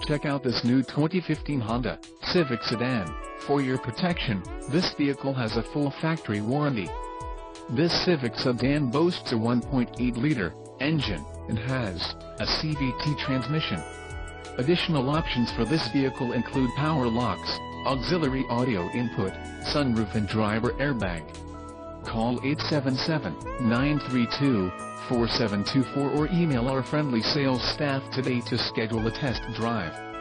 Check out this new 2015 Honda Civic Sedan. For your protection, this vehicle has a full factory warranty. This Civic Sedan boasts a 1.8-liter engine and has a CVT transmission. Additional options for this vehicle include power locks, auxiliary audio input, sunroof and driver airbag. Call 877-932-4724 or email our friendly sales staff today to schedule a test drive.